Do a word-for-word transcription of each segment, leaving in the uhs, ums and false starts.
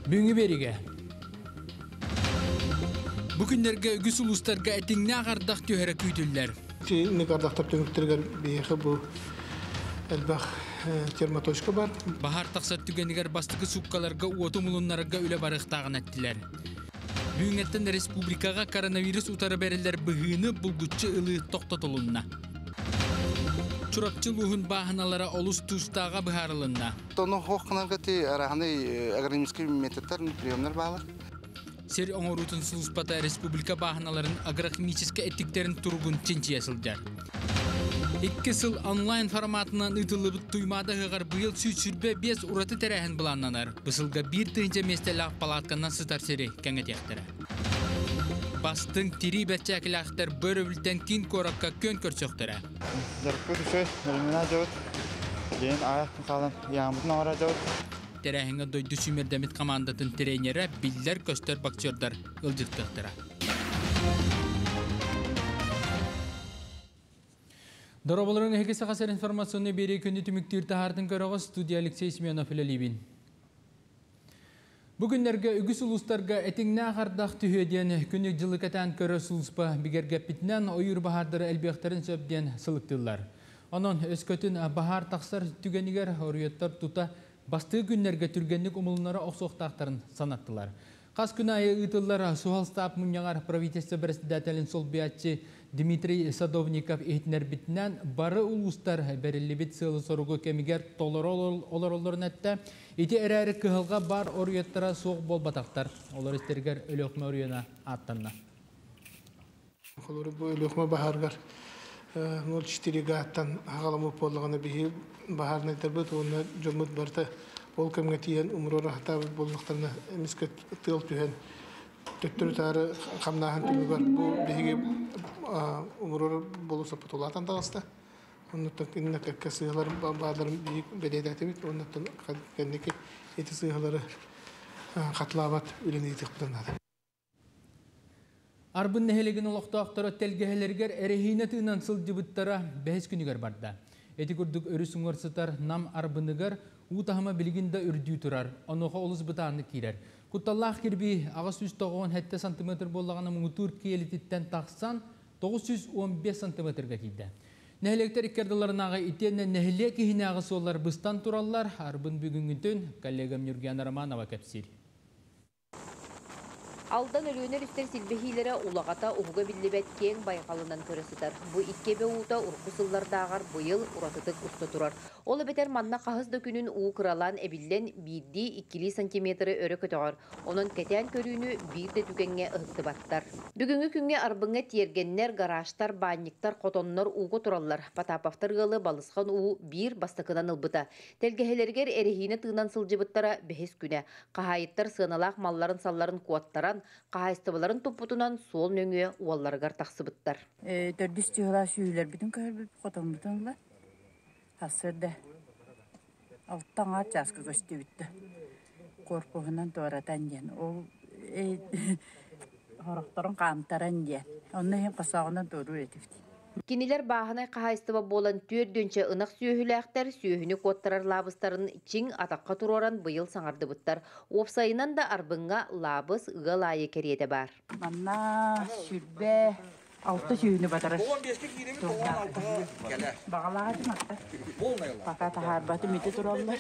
Büyüngü berige. Bugünlerge ügüs uluslarga etinne ağardaq tühere küydüller. Ne kardaqtar tüngükterger beyxi bu elbaq termatoşka var. Bahar taqsat tügeniger bastıkı sukkalarga uotumulunlarga üle barıqtağın ettiler. Büyüngetten Respublikaga koronavirüs utarı beriller bıhını bulgutçu ılığı toqtatılınna. Çurapçılığın bahanalara olus tustağa bıharılınna. Tonu hoqnarga ti arahanay agronomik metodlar, priyomlar bağlar. Ser oңorutun Suluspata Respublika bahanaların agrokimiçiske ettiklerin turgun çinçi yasılcar. İki yıl online formatından ıtılıbıt tuymada hıgar bu yıl süçürbe beş uratı terehin bulanlanar. Bısılga bir tığınca mestelağ palatkandan sıtar seri kenget yaktara. Bastın tiri betçakilağıtlar böröbülten kin korakka kön körsöktara. Zarpı düşey, nölümüne cevut. Gen ayak kalan yağmurun ağara cevut. Terehinga doydu Sümerdemit komandatın trenere biller köster bakçırdar ılcıktıktara. Dorobaların hekesi kasar informasyonu beri kündü tümüktür tahardın körüğü studiya Alexey Smenov ile Libin. Bugünlerge ügüs uluslarga etinne ağardaq tühödyen künnük jılık eten körü suluspa bigerge bitnen oyur bahardır elbekterin söbden sılıktıllar. Onun özkötün bahar taqsar tügeniger oriyottar tuta bastığı günlerge türgenlik umulunlara oqsoqtaqtарын sanattılar. Qas gün ayı ıtıllar suhal stap munyagar pravitestva presidatelin sol biatçı Dmitri Sadovnikov ehtiner bitnen barı ulustar berillibit sığılı sorugu kemiger tolar olorolorun ette iti ereri kıhılga bar oriyottara soğuk bol bataqtar. Olar isterger ölökme oriyona attanna. Bu ölökme bahargar nol çitiri gağıttan ağalamı pollağını bihi bahar neterbet onu jomut barta ol kemgetiyen umurora hata bolluqtarına emiske tığıl tühen töttürü tarı kamnahan tümü var. Bu bihi umurora bolu sapatolatan dağısta. Ondan inne kakka sığaların bağların büyük bedeyde bit ondan kendiki eti sığaları katlavat üleni itikplanады. Arbın nehelegin oloqtaqtara telgehelerger erehine tığınan sılcıbıttara behes günüger barda. Eti kurduk örüsüngör sıtar nam arbınıgar utahama bilginde ürdüğü turar. Onoğa oluz bıtağını kirer. Kuttallah kirbi ağız yüz toğun hette santimetr bollağına muğutur kiyelititten taqsan dokuz yüz on beş santimetrga kiyde. Nehelekler ikkerdaların ağa itenne nehelek ihine ağısı olar bıstan turallar. Arbın bugüngüntün kollegam Yurgen Romanova kapsir. Aldan ölüğüner üster silbehilere ulağata uğuga billibet keng bayqalından körüsüdür. Bu ikkebe uğuta urkusıllardağar bu yıl uratıtık usta turar. Ola beter manna qahız dökünün uğu kıralan ebillen birdi ikkili santimetre örü kötüğür. Onun keten körüğünü bir de tükenge ıhtı battar. Bugünkü künge arbınga tiyergenler, garaştar, banyiktar, kotonlar uğu turallar. Patapaftar gılı balıskan uğu bir bastakıdan ılbıta. Telgehelerger erehine tığından sılcıbıttara behes güne. Qahayittar sığınalaq malların salların kuattaran Qahayıstıbaların toputunan sol nöngüye uallargar taqsıbıttar. Dördüs tüğüla süyüler bütün körbüp qoton butonlar. Hasırda. Alttan ağaç askı göstü bitti. Korpuğundan doğratan yen. O horaqtarın qamtaran yen. Onunla hem qasağından doğru etifti. Kiniler bahanay qahayıstıba bolan türdönçe ınaq süyühüləqtər süyühünü kottarar labıstarın için ataqqa turoran bıyıl sanardı bıttar. Opsayынан da arbınga labыс ıga layı keriyete bar. Manna sürbe altı süyühünü batarar. Bağalağı atmakta. Fakat harbatı miti turallar.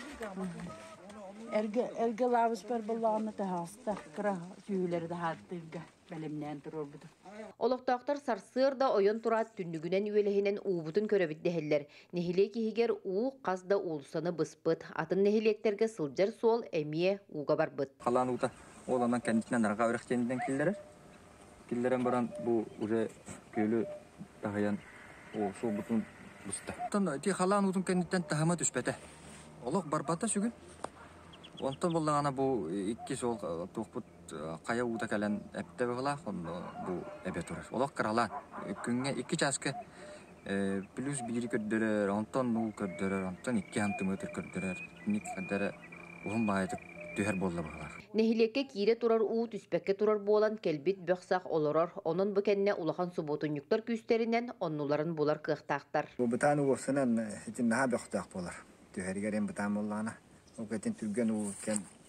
Erge labыс bar bollağını da hasta. Kıra süyühleri de hartırga. Belimden turur budur. Oloqtaqtar sarsır da oyon turat tünnügünen üyelehinen uğubutun köröbit deheller. Nehile kihiger uğ qazda uğulsanı bıspıt. Atın nehilekterge sılcar sol emiye uğga barbıt. Qalan uğda olandan kendisinden narga örek kendinden killerer. Killeren baran bu ure köylü dahayan o su butun bısta. Ondan ti qalan uğdun kendinden tahama düşbete. Oloq barbata şugün. Ondan bollağına bu iki sol toqput qaya uğda kalen epte bağla bu ebe turar. Oloq qaralan. Künge iki çaskı plus biri kördürer, ondan nu kördürer, ondan iki santimetr kördürer. Nik kadar uğun bayıdık tüher bolla bağlar. Nehileke kire turar uğut üspekke turar boğalan kelbit böksaq oloror. Onun bu kenne ulağan subotun yuktar küsterinden onnuların bular kıhtaqtar. Bu bıtan uğursunan için daha böktaq bolar. Tüher geren bıtan bollağına. O ketin türgen uğurken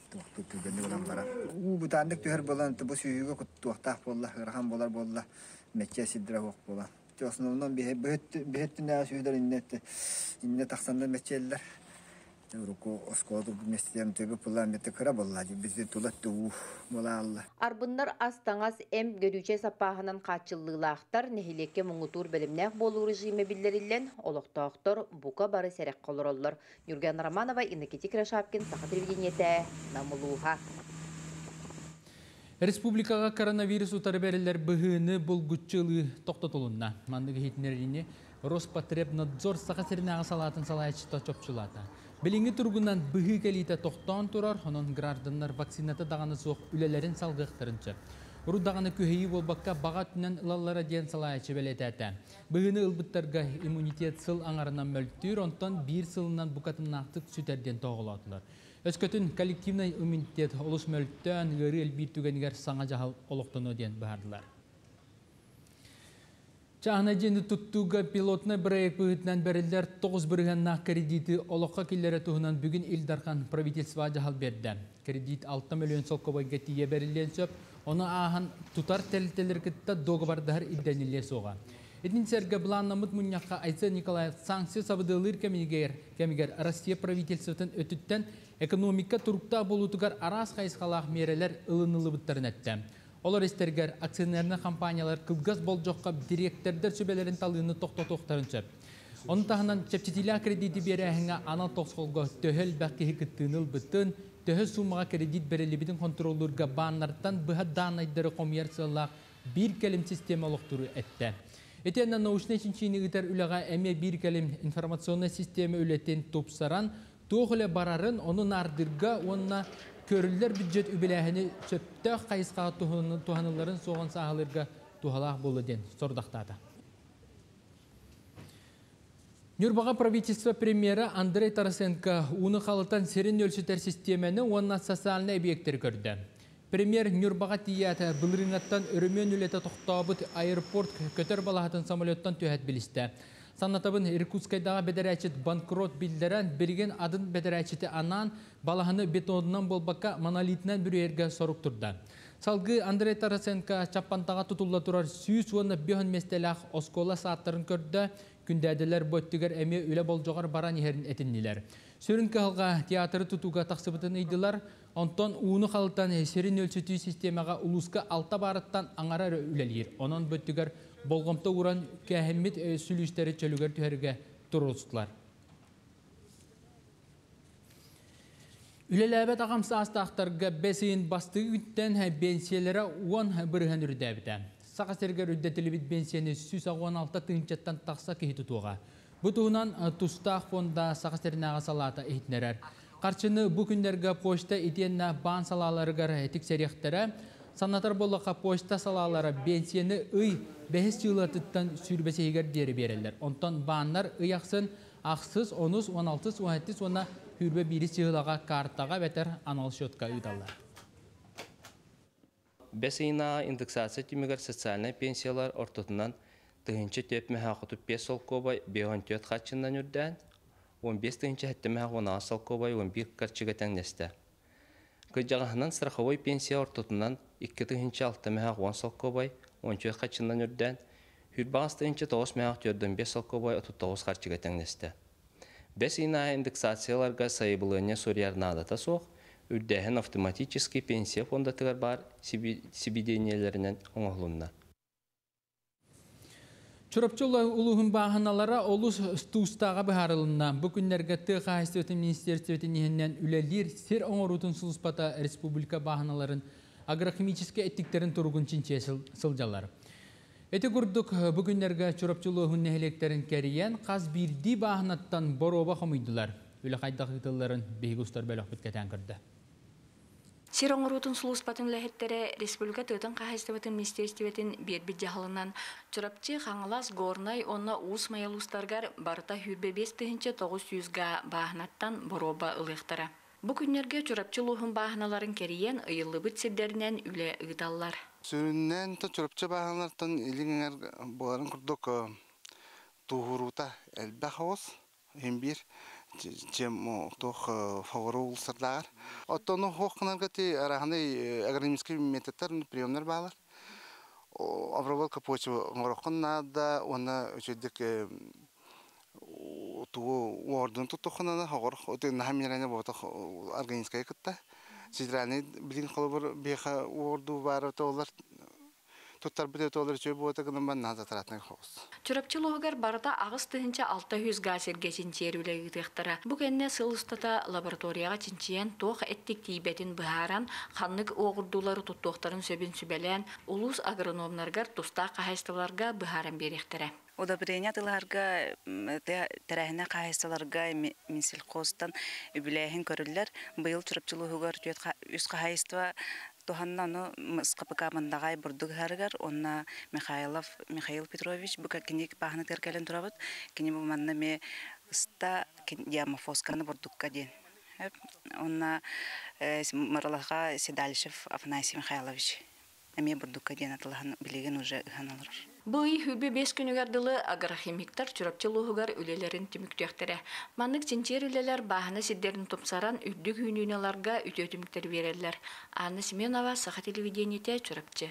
Tuhtut tügeni olan bara. U bu tanıdık tüher bolan bu suyuga tuhtaq bolla, hırhan bolar bolla. Mekke sidra hok bolan. Osnundan bir bir bir ne suylar innet. İnnet taksanda mekkeler. Ruko oskodu mesleğim tübe pulan mete kara bolladı. Bizi tulattu bola Allah. Arbınlar astangas em görüce sapahının kaçıllığılaqtar nehilekke muğutur bölümnek bolu rejime billerillen oloqtaqtar buka barı serek kolorollar. Nurgan Ramanova, Inekiti Krashapkin, Saha Televideniyete, Namuluha. Республикаға коронавирус утары бәрілер бұғыны бұлгүтчілі тоқтатылынна. Мандығы хетінеріне Роспотребнадзор сақасырынағы салатын салайчыта чопчылата. Біліңі тұрғынан бұғы кәлейті тоқтан тұрар, оның гражданлар вакцинаты дағаны соқ үлелерін салғықтырынчы. Ұру дағаны көйі болбаққа баға түнен ұлалара ден салайчы бәлетәті. Бұғыны ұлбыттарға иммунитет сыл аңарынан мөлттір, онтан бір сылынан бұқатымнақтық сүтерден тоғылатылар. Өскөтін коллективный иммунитет олыс мөлттен ғыры әлбір түгенігер саңа жағал олықтыны ден бағардылар. Чағына жені тұттуға пилотны проект бұғытынан бәрілдер тоғыз бірғаннақ кредиті олыққа келері тұғынан бүгін Илдархан правительства жағал берді. Кредит алты миллион солқобайға тие бәрілден сөп, оны ағын тұтар тәлітелер кітті доғы бардығыр иддәнілер соға. Эдин сәргі бұланнамыд мұнияққа Айса Николаев санкция сабыдылыр кәмігер Россия правительствотын өтіттен экономика тұрықта болутығар арас қайысқалақ мерелер ылынылы бұттарын әтті. Олар істергер акционерні компаниялар кылгас бол жоққа директордер сөбелерін талыны тоқта-тоқтарын сөп. Оның тағынан чәпчетілі кредиті бері әңі анал тоқсқолға төхіл бәқкеғі күттіныл бұттын, төхіл сумаға кредит берелебінің контроллырға баннарттан бұға данайдары коммерциялақ бір кәлім система олықтыру әтті. Этенна научный чинчинигитер үләгә әме бір кәлім информационный система үләтен топсаран, тоғылы барарын оның ардырға онына көрілдер бюджет үбіләхіні сөптәқ қайысқа туғаныларын соған сағылырға туғалақ болы ден сордақтады. Нюрбаға правительство премьера Андрей Тарасенко уны қалытан серін өлшітер системені онына социальный объекттер көрді. Премьер Нюрбаға тиятар бұлырыңаттан өрімен үлеті тоқтабыт аэропорт көтер балағатын самолеттан түйәт білісті. Санатабын Иркутскайдағы бедерәчет банкрот білдерен берген адын бедерәчеті анан балағаны бетонынан болбаққа монолитінен бүрерге сорук тұрды. Салғы Андрей Тарасенко чаппантаға тұтылла тұрар сүйіс оны бейін местелақ оскола сааттарын көрді, күндәділер бөттігер әме үлі бол жоғар баран ерін әтіннелер. Сөрін қағылға театры тұтуға тақсыбытын үйділер, онтон уыны қалыттан серін өлсету системаға ұлысқа алта барыттан аңарар үлелер. Онын бөттігер болғымты ұран кәхіммет сүлістері чөлігер түхерге тұрылыстылар. Үлеләбет ағамсы астақтарға бәсейін бастығы күттен бенсиелері он бірген үрдәбіді. Сақасергер үрдәтілі біт бенсияны сүз он алты тыңчаттан тақса кейі тұтуға. Бұтуынан тұстақ фонда сақастерінаға салата ехтінерер. Қарчыны бұл күндерге почта етенна бан салаларығар тексеректері, санатар болуға почта салалары бенсияны ұй бәхіс жылатыттан сүрбәсейгер дері берелер. Онтан баннар ұяқсын ақсыз оныз он алты он жеті оны хүрбе бірі сығылаға картаға бәтер анал шотқа ұйдалар. Бәсейна индексация тимегер социальный пенсиялар ортотынан тыгынчы төп мәхақытып бес солкобай бейон төт қатшындан үрдән, он бес тыгынчы хәтті мәхақуна солкобай он бір қарчыға тәңнесті. Күджағынан страховой пенсия ортотынан екі тыгынчы алты мәхақуан солкобай он төт қатшындан үрдән, хүрбағыз тыгынчы тоғыз мәхақ төрден бес солкобай отыз тоғыз қарчыға тәңнесті. Бәсейна индексацияларға сайыбылыне сорьярнадата соқ, үрдәхін автоматический пенсия фондатығар бар сибиденияларынан оңғылынна. Чурапчолы улуғын бағыналара олыс стустаға бұхарылына. Бұл күндерге тұға әстеветі министерстеветі нехінен үлелер сер оңырутын сұлыспата республика бағыналарын агрохимическе әттіктерін тұрғын чинче сылжалар. Әті күрдік бұл күндерге чурапчолығын нехелектерін кәріен қаз бірді бағынаттан бороба қомыйдылар. Үлі қайдақ ғытыларын бейгустар бөлік бүткәтен кірді. Сироңорутун сулуспатын ләһеттере республика тытын кахастыбытын министерстветін бербит жахалынан чурапчы хаңалас горнай онна уус маялустаргар барыта хүрбе бес тыһынчы тоғыз жүзга баахнаттан бороба ылыктара. Бу күннерге чурапчы луһун баахналарын кериен ыйыллыбыт сирдеринен үле ыгыталлар. Сүрүннен то чурапчы баахналартан илиңер боларын курдук туһурута элбе хаос эмбир чем тох фавору сардар. Оттону хохнаргати араханы агронимский методтар приемнар балар. Обработка почвы горохон надо, она учедик туу ордун тутухана хогор оты нахамиране бота органическая кытта. Сидраны билин холбор беха орду бары толар туттар бите толар чөй бота гынан наза таратны хос. Чурапчылыгар барда агыс тыгынча алты жүз газерге чинчерүлеги тыктара. Бу кенне сылыстата лабораторияга чинчиен тох эттик тийбетин быхаран ханнык огурдулары туттуктарын сөбүн сүбелен улус агрономнаргар туста кахайстыларга быхаран беректере. Удобрения тыларга терәһенә кайсаларга Минсельхозтан биләһен көрүлләр. Быел чурапчылыгар үз кайства Туханна скапка мандагай бурдук харгар онна Михайлов Михаил Петрович бу кенек пахны теркелен турабыт. Кене бу манна ме ста ямофосканы бурдукка ден. Онна Маралаха Седальшев Афанасий Михайлович. Эме бурдукка ден атылган билеген уже ханалар. Бый хүбе бес күнүгардылы агрохимиктар чурапчылыгар үлелерин түмүктөктөрө. Маннык чинчер үлелер баһына сиддерин топсаран үддүк хүнүнеларга үтөтүмүктөр берерлер. Анна Семенова, Саха телевидениете чурапчы.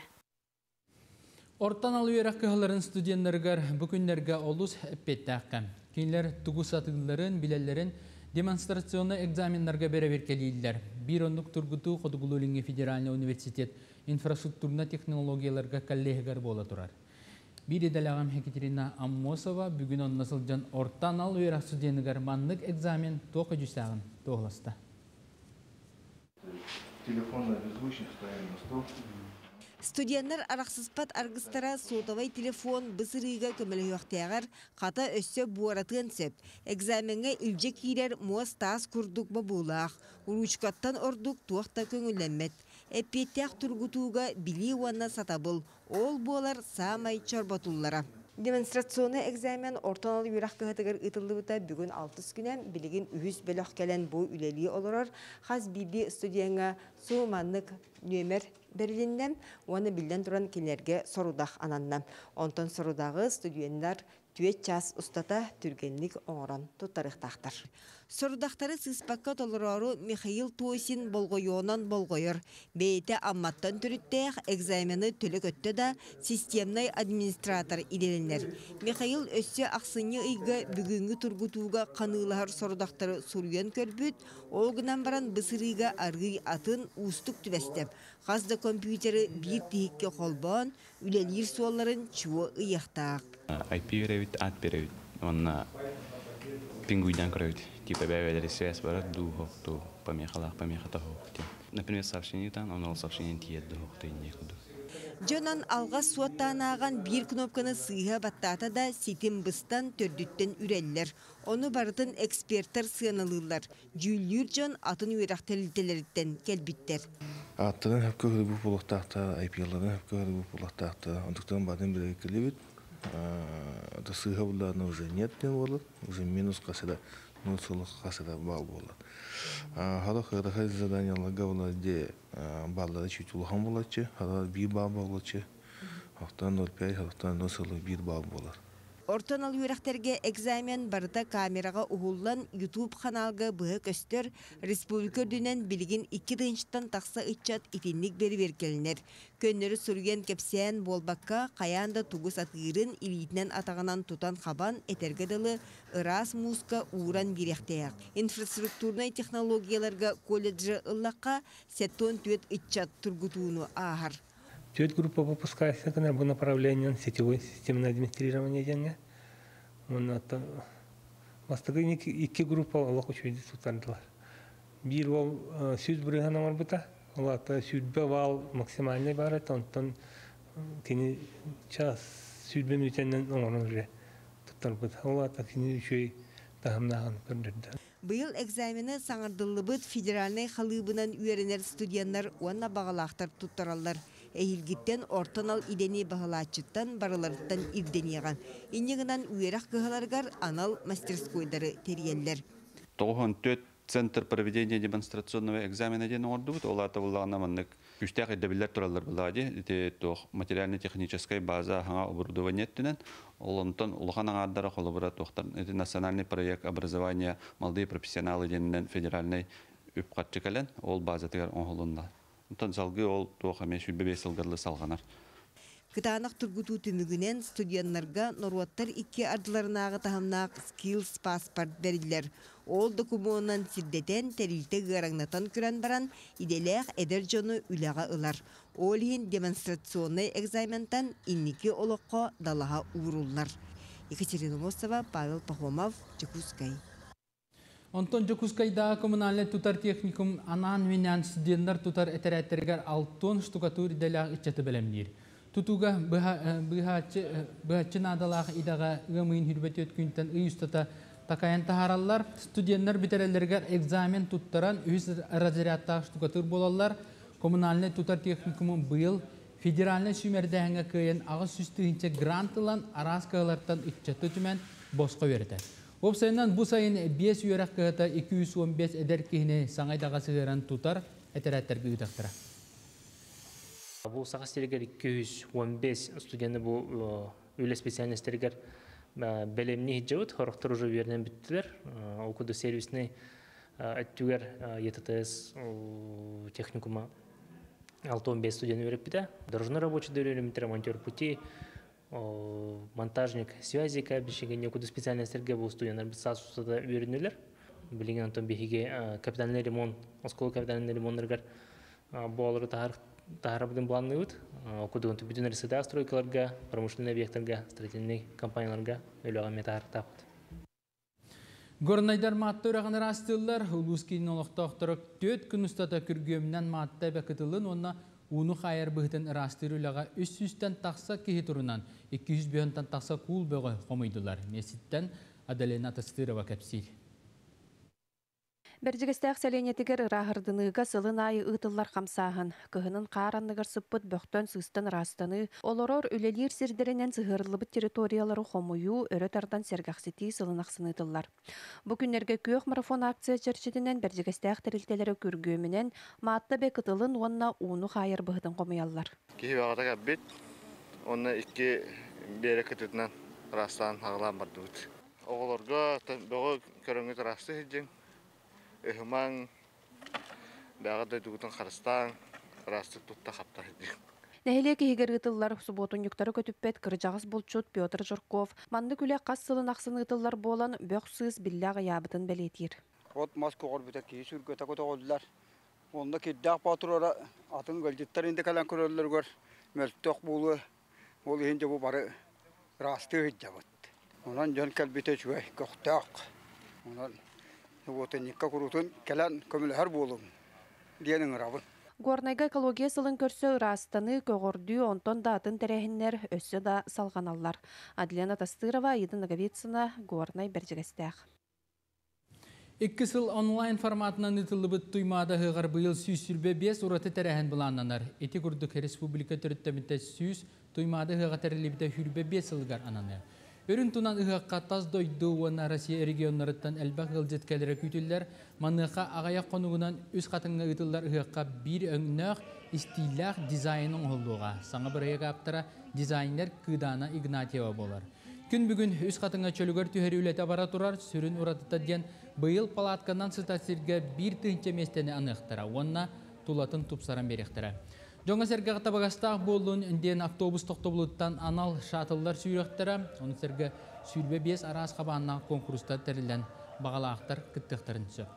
Ортан алуерак кыһыларын студенттергар бу күннерге олус эппеттакка. Кинлер тугусатыларын билелерин демонстрационный экзаменнарга бере беркелилер. Бир онлук тургуту Кодугулулинге федеральный университет инфраструктурна технологияларга коллегар бола турар. Бири далагам Екатерина Аммосова бүгін он насылжан ортан ал уйрак студенттер маннык экзамен тоқы жүсағын тоғласта. Телефон на беззвучных стоял на стол. Студенттер арақсызпат аргыстара сотовай телефон бысырыга көмөлөктөгөр ката өссө буаратын сөп. Экзаменге илже кирер муас тас курдук бабулах. Уручкаттан ордук туакта көңүлленмет. Эппеттяк тургутууга били уанна сатабыл. Ол болар самай чорботуллара. Демонстрационный экзамен ортанал юрак кыһатыгар ытыллыбыта бүгүн алтыс күнен билигин үһүс бөлөх келен бу үлели олорор хас биби студияңа сууманнык нөмер берилинден оны билден туран келерге сорудах ананна. Онтон сорудагы студенттер түет час устата түргенлик оңорон туттарыктактар. Сорудактары сыспакка толорору Михаил Туосин болгойонан болгойор. Бейте амматтан түрүттех экзамени төлөк өттө да системный администратор иделенер. Михаил өссө аксыны ыйга бүгүнгү тургутууга каныылар сорудактары суруян көрбүт, ол гынан баран бысырыга аргый атын устук түбестеп. Хазда компьютери бир тихикке холбон, үлелир суолларын чуо ыяктаак. ай пи веревит, ат веревит. Онна пингуйдан кровит. Типа бэвэлэри связь барат ду хокту помехалах помехата хокти. Например, сообщение там, он сообщение тиет ду хокты некуду. Жонан алга суаттанаган бир кнопканы сыйга баттата да ситим быстан төрдүттен үреллер. Оны бардын эксперттер сыйналылар. Жүллүр жон атын үйрак телителерден келбиттер. Аттан хөпкө бу булактакта, ай пи-ларын хөпкө бу булактакта. Ондуктан бадын бир келебит. Да сыйга буларны уже нет не болот. Уже минус касада, минусулук касада бал болот. Хала хырахай заданияларга булады баллары чуть улган болачы, хала бир бал болачы. Хактан ноль пять, хактан ноль бир бал болот. Ортанал юрактерге экзамен барыта камерага угуллан YouTube каналга быһы көстөр республика дүнен билигин икки дынчтан такса ычат итинник бери беркелнер. Көннөрү сурген кепсен болбакка каянда тугус атырын илитнен атаганан тутан хабан этергедылы ырас музыка уран бирехтеяк. Инфраструктурный технологияларга колледжи ыллакка сеттон түет ычат тургутууну ахар. Тёт группа выпускается на направление сетевой системное администрирование деньги. Он это мастагы икки группа Аллах учуди сутардылар. Бир ол сүз бригана марбыта. Аллата сүзбе вал максимальный барат, онтон кини час сүзбе мүтеннен оңорон уже туттарбыта. Аллата кини үшөй тахамнаган көрдүрдү. Быйыл экзамені саңырдылыбыт федеральный халыбынан үйеренер студенттер уанна бағалақтар туттаралар. Эйилгиттен ортанал идени бағалачыттан барыларыттан ирденеған. Иннегінен үйерак кығаларгар анал мастерскойдары терьеллер. Тоғын төт центр проведения демонстрационного экзамена ден ордубут, олата буллагана маннык күштәк эдебиллер туралар булади, те тох материально-техническая база хаңа оборудование тенен, Олонтон улахан аңардары қолыбыра тоқтар. Это национальный проект образования молодые профессионалы денен федеральный үпқатчы кәлен, ол базатығар оңғылында. Онтон салғы ол тоқаме шүлбе бесілгірлі салғанар. Кытанақ тургуту түмігінен студентларға норуаттар икки ардыларынағы тахымнақ skills паспорт берділер. Ол документан сирдетен тәрілті ғараңнатан күрен баран иделеғ әдер жоны үліға ылар. Ол ең демонстрационный экзаментан инники олыққа далаға уырулар. Екатерина Мосова, Павел Пахомов, Жакускай. Онтон Жакускайда коммунальный тутар техникум анан винен студенттар тутар этерәттергер алтон штукатур иделеғ ичеті білемдер. Тутуга быхачы надалақ идаға ғымын хүрбет өткүнтен үйістата такаян тахаралар, студенттар битерелергер экзамен туттаран үйіз разрядта штукатур болалар. Коммунальный тутар техникумын бұйыл федеральный сүмердәңі көйен ағыз сүстігінче грантылан араскалардан ичеті түмен босқа верді. Опсайынан бұл сайын бес үйерек кығыта екі жүз он бес әдер кейіне саңайдаға сығыран тутар әтерәттергі үйдақтыра. Бұл сағастергер екі жүз он бес студенті бұл үйлі специалистергер бәлемні хиджауыт, хорықтар уже вернен біттілер. Оқуды сервисіне әттігер е тэ тэ эс техникума алты он бес студент өріп біті. Дорожный рабочий дөрелемет, ремонтер пути, монтажник связи кәбішігіне оқуды специалистерге бұл студенттер біз сасусада өрінелер. Білеген антон бейге капитальный ремонт, осколы капитальный ремонттергер бұл алыры тағарабыдың планы өт. Оқудығын бүтін реседа стройкаларға, промышленный объекттарға, строительный компанияларға өліға метағар тапты. Горнайдар маатты өрағыныр астылар, ұлғыз-кейін олықтақтырық төт күн ұстата күргөмінен маатты бәкітілін, онына уны қайыр бұғытын ырастыр өліға үш жүзден тақса кейі тұрынан екі жүз бүйінтен тақса кул бөғі қомайдылар. Месіттен Адалена Тастырова кәпсейді. Бердігістәқ сәленетігер ұрағырдыныға сылын айы ұтылар қамсағын. Кығының қаранныгар сұппыт бөқтен сұстан растаны, олорор үлелер сірдерінен сығырылыбыт территориялары қомыю өрөтардан сәргақсеті сылын ақсын ұтылар. Бүкіндерге көк марафон акция чәрчетінен бердігістәқ тәрілтелері көргөмінен маатты бек ұтылын онына уыны қайыр бұғытын қомыялар. Кейі бағыда кәббет, онына икі бері күтітінен растан ағылан барды бұд. Оғыларға бұғы көріңіз расты хеджен. Эхман дағыдай дүгітін қарыстан, растық тұтта қаптар еді. Нәхеле кейгер ғытылар сұботын юктары көтіппет кіржағыз болчут Петр Жорков. Манды күлі қас сылын ақсын ғытылар болан бөқсіз биллаға ябытын бәлетер. От Москва ғорбеті кей сүргөті көті қолдылар. Онда кеддақ батырора атын гөлдеттер енді кәлін көрілер көр. Мөлттөк болы, ол енді бұл бары расты ғыджабыт. Онан жөн кәлбеті жүгей көқтәқ. Онан вот никак урутун келан көмөлөр болум диенин рабын. Горнайга экология сылын көрсө растаны көгөрдүү онтон датын терехиннер өссө да салганаллар. Адлена Тастырова, Аида Наговицына, Горнай Бердигестех. Икки сыл онлайн форматынан ытылыбыт туймада хыгар быйыл сүүс сүрбе бес ураты терехин буланнанар. Эти курдук республика төрөттөмүтө сүүс туймада хыга терелибите хүрбе бес сылгар ананы. Өрін тунан ұғаққа таз дойды уана Россия регионларыттан әлбәқ ғылжеткелері күйтілдер, маныққа ағаяқ қонуғынан үз қатыңға ұтылдар ұғаққа бір өңнөқ истилақ дизайнның олуға. Саңа бір еға аптара дизайнер Кыдана Игнатьева болар. Күн бүгін үз қатыңға чөлігер түйері үлеті бара тұрар, сүрін ұратыта ден бұйыл палатканан сытасырға бір түнче местені анықтыра, онына тулатын тұпсаран беректіра. Жоңа сәрге ғата бағастақ болуын үнден автобус тоқтобылыттан анал шатылдар сүйректері, оны сәрге сүйрбе бес арас қабаннан конкурста тәрілден бағалақтар күттіқтірін сөп.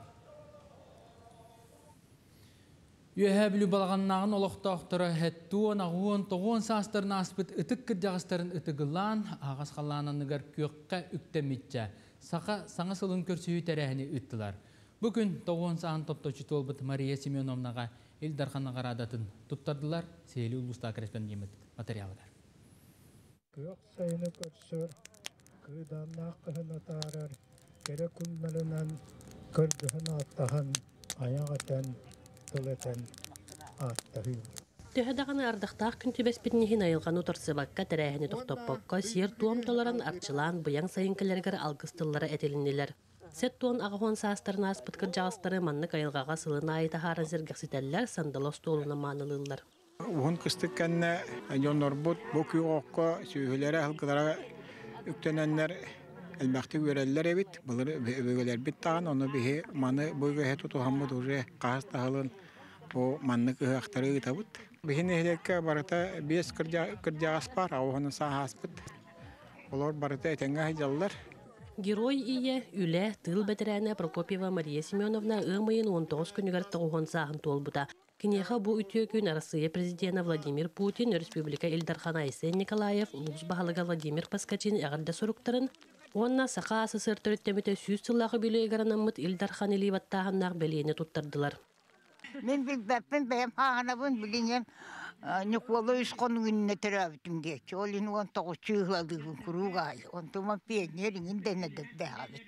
Үйәе білі балғаннағын олықтақтыры әттуын, ағуын, тоғуын састырын аспыт үтік кірдіғыстарын үтігілан, ағас қалананығар көкке үктемітчә, саңа сылын көрсүйі тәрәхіне үттілар. Бүгін тоғуын сағын топточы толбыт Мария Семеновнаға Илдарханна қарадатын тұттардылар, сейлі ұлыста корреспондент материалдар. Көк сайыны көрсір, күйданна қығына тарар, кері күнмелінен көрдіғін аттаған, аяғатен, тұлетен аттағын. Төһәдәгән ардактак күнтүбәс битнеһин айылган утарсыбакка тәрәһне токтоппакка сер туомтоларын арчылан буян сайынкелергер алгыстыллары этелиннелер. Сет туон ағуан састарына аспыткыр жағыстары манны кайылғаға сылына айта харын зергексетеллер сандалос толуна манылылар. Уғын кыстық кәнне жонор бұд бұ күйоққа сүйілері алқылара üktönenler elbette göreller evet. Bunları bögeler bit tağın onu bir manı böge tutuhamı durje kahas tahalın o manlık aktarı gitabut. Bihin ehlekka barata beş kırca kırca aspar avhanı sahaspıt. Olar barata etenge hicallar. Герой ие үле тыл бетерәне Прокопьева Мария Семеновна ымайын он тоғыз күнігер тоғын сағын толбыта. Кинеха бу үтіе күн Россия президенті Владимир Путин, Республика Илдархан Айсен Николаев, Луз Бахалыга Владимир Паскачин әғірді сұрықтырын. Онна сақа асысыр түріттеміте сүйіз сыллағы білі егеранамыт Илдархан Иливаттағыннақ бәлейіне тұттардылар. Мен білбәппен бәйім хағанабын білінем Никола үсконun gününe terapittim geçti. Olin on toğuz çığladığım kuruğay. On tuma peynirinin denedik dehabit.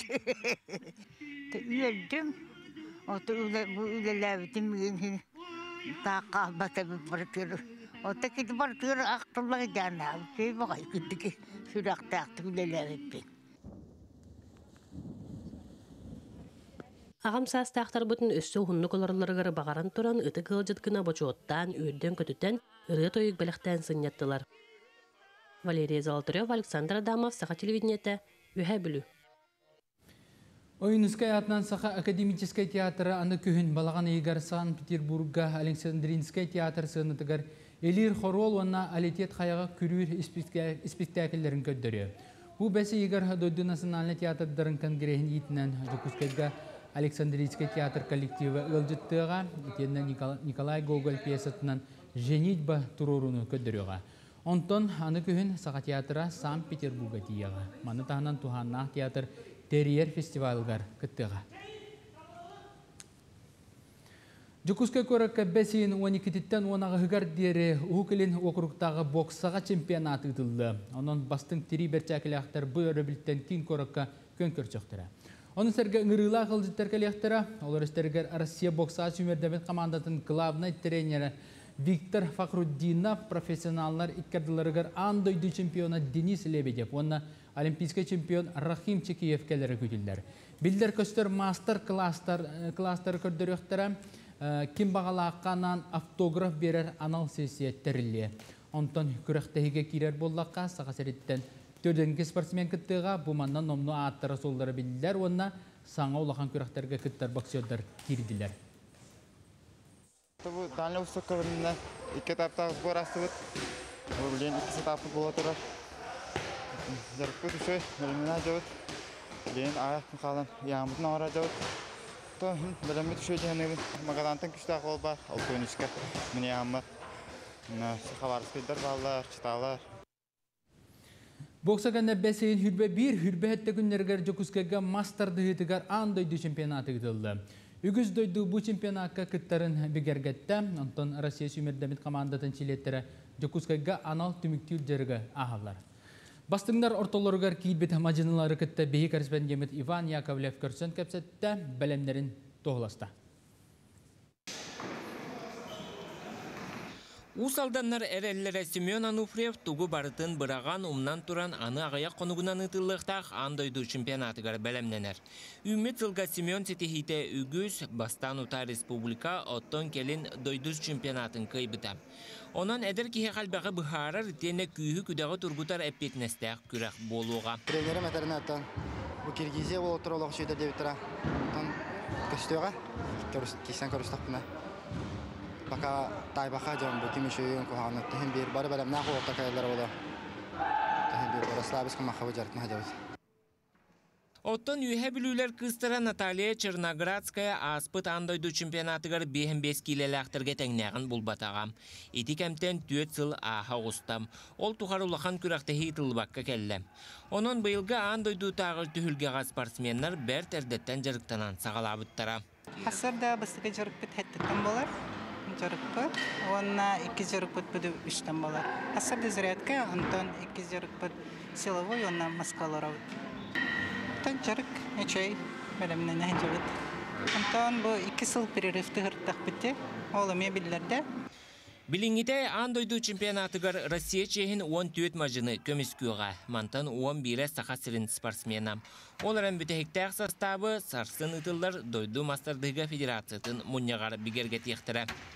Üyedim. Otu bu ülelevitim gün ta kahbata bir partır. Otu kiti partır aktılla gidana. Şey bakay gittik. Sürekli aktı ülelevitim. Ағам састақтар бұтын өссі ғыннық оларыларығыр бағаран тұран ұты қылжыткына бочуоттан, үйірден көтітен, ұры тойық біліқтен сыннеттілар. Валерия Золотарев, Александр Адамов, Саха телевидениеті, Үхә білу. Ойынускай атынан Саха академическай театры аны күхін балаған егер Санкт-Петербургға Александринскай театр сынытығыр Элир Хорол онна алитет қаяға күрір спектаклерін көддірі. Бұл бәсі егер Дойду национальный театрдарын конгресін етінен Жукускайға Александрийский театр коллективы ылжыттыға, етенді Николай Гоголь пьесатынан «Женитьба» туруруну көддіріға. Онтон аны күхін Саха театры Санкт-Петербурга тияға. Маны тағынан Туханнақ театр Терьер фестивалығар күттіға. Жукускай көріккі бәсейін он екітіттен онаға ғығар дері ұғылын округтағы боксаға чемпионат ұтылды. Онын бастың тері берчәкілі ақтар бұл өрі білттен кейін көріккі көн көрчіқтірі. Оның сәргі ұңырыла қылжыттар кәлектірі, олар істергер Россия бокса сүймердемет командатын главный тренері Виктор Фахруддинов профессионаллар иккардыларығар андойды чемпиона Денис Лебедев, онына олимпийский чемпион Рахим Чекиев кәлері көтілдер. Білдер көстер мастер кластар көрдіріқтірі, кім бағалаққанан автограф берер анал сессия тәрілі. Онтан күріқтәйге керер боллаққа сағасыреттен Төрденгі спортсмен күттіға бұманнан номну аттары солдары білділер, онына саңа олақан күріқтерге күттір боксердар керділер. Бұл Данлы ұсты көбірінне екі таптағы сбор асты бұд. Өрлен екі сетапы бола тұрар. Жарықпы түші, біліміне жауыд. Лен аяқтың қалан яңбытын ауыра жауыд. Тоғын білімі түші дегенегі мағадантын күшті ақыл бар. Ол көнішке міне яңмы. Қабарыскелдер балар, чыталар. Боксаганда бәсейін хүрбе бір, хүрбе әтті күннергер Жокускайға мастер дұйытығар андойды чемпионаты күтілді. Үгіз дойды бұл чемпионатқа күттарын бігергетті, онтан Россия сүймердемет командатын чилеттері Жокускайға анал түміктер жерігі ағалар. Бастыңдар ортоларығар кейбет мажынылары күтті бейі корреспондент Иван Яковлев көрсен көпсетті бәлемдерін тоғыласта. Усалданнар әреллері Семен Ануфриев тугу барытын быраған умнан туран аны ағаяқ қонуғынан ұтылықтақ андойду чемпионатығар бәлемненер. Үмет сылға Семен сетехите үгіз бастан ұта республика оттон келін дойдуз чемпионатын кайбыта. Онан әдір кеге қалбағы бұхарар тені күйі күдағы тұргутар әппетінестәқ күрәқ болуға. Тренерім әтәрін әттен бұл Киргизия ол отыр олығы шүйдер дебіттіра. Көстеуға кейсен көрістіқпіне. Baka taybaqa jam bu kimi şuyun ko hanat tehim bir bar baram na ko ta kaylar ola. Tehim bir raslavis ko makhabu jarat na jawit. Оттон үйе білулер кыстыра Наталья Черноградская аспыт андойду чемпионатыгар бейхен бес килеләқтірге тәңнәғін бұлбатағам. Еті кәмтен түйет сыл аға ұстам. Ол тұхар улахан күрәқтәхи тылбаққа кәлі. Онын бұйылға андойду тағыл түхілгеға спортсменнар бәр тәрдеттен жарықтанан сағалабыттара. Hasarda bastıga jarıkpıt həttəttən bolar. Jarıkpıt, ona iki jarıkpıt budu üçtən bolar. Hasarda zirətkə, ondan iki jarıkpıt silovoy, ona maskalara. Ondan jarık, neçey, bələmlə nəhəcəvət. Ondan bu iki sıl pererifti hırttaq bitti, olamaya billerde. Билингите андойду чемпионатыгар Россия чехин он түйет мажыны көміскуға, мантан он бире сақасырын спортсменам. Оларан бүтәхіктәқ составы сарсын ұтылар дойду мастардыға федерациятын мұньяғар бігерге тектірі.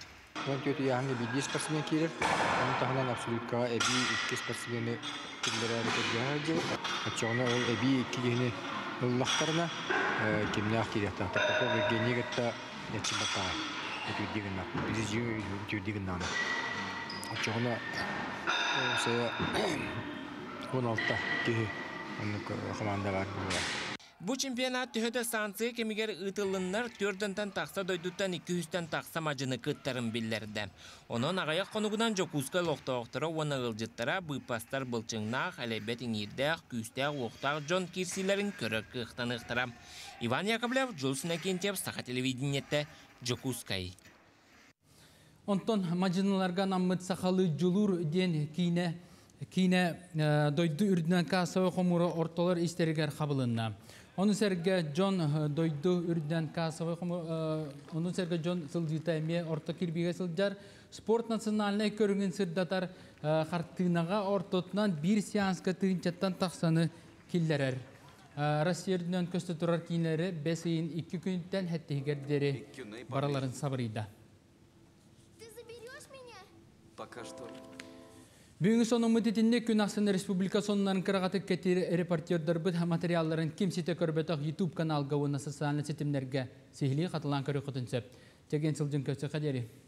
он төтү яһанга биди спортсмен кирер. Он тахынан абсолюткага эби икки спортсмени киллерәре кергән. Ачыгына ол эби икки гене уллахтарына кимнах кирәтә. Таппа Евгений гетта ячибата. Это дигна. Biz jü jü digna. Ачыгына Все он алта ки команда бар. Бу чемпионат төһөдө станция кемигер ытылыннар төрдөнтөн такса дойдуттан эки жүздөн такса мажыны кыттарын биллерде. Онон агаяк конугунан жокуска локтоктора уна ылжыттара быпастар былчыңнах алебет иңирдэх күстэх октак жон кирсилерин көрөк кыктаныктара. Иван Яковлев, Жулсына Кентьев, Саха телевидениетте, Жокускай. Онтон мажыналарга наммыт сахалы жулур ден кине кине дойду үрдүнөн касабы хомура ортолор истергер кабылынна. Onu serge John doydu ürden kasabı onu serge John sılcıtayme orta kirbige sılcar sport nasyonalne körüngün sırdatar hartınaga ortotnan bir seanska tınçattan taksanı killerer. Rusya'dan köste turar kinleri besin iki günden hettigerleri baraların sabrıyda. Пока что. Бүгін соның мұтетінде күн Ақсан Республика сонынан қырағаты кәтері репортердар бұд материалларын кемсеті көрбетақ YouTube каналға оны социальны сетімдерге сейлі қатылан көрі құтынсып. Теген сылжын көсі қадері.